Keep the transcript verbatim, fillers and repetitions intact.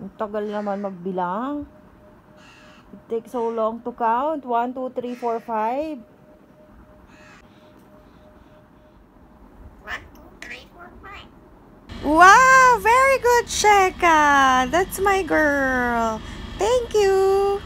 Ang tagal naman magbilang. It takes so long to count. one, two, three, four, five. one, two, three, four, five. Wow! Very good, Sheka! That's my girl. Thank you!